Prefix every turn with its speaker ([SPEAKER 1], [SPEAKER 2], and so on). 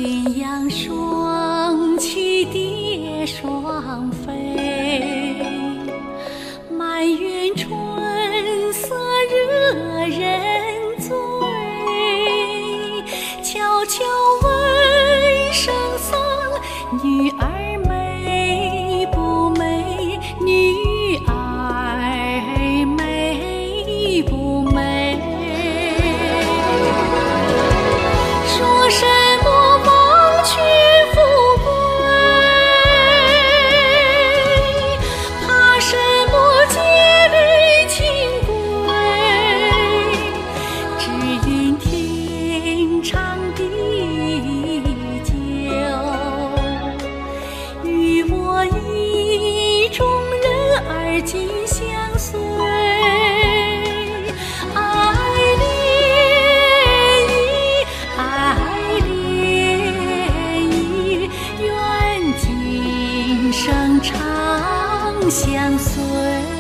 [SPEAKER 1] 鸳鸯双栖蝶双飞，满园春色惹人醉。悄悄问圣僧，女儿美不美？女儿美不美？说什么忘却富贵，怕什么结泪情归？只愿天长地久，与我意中人儿紧相随。生长相随。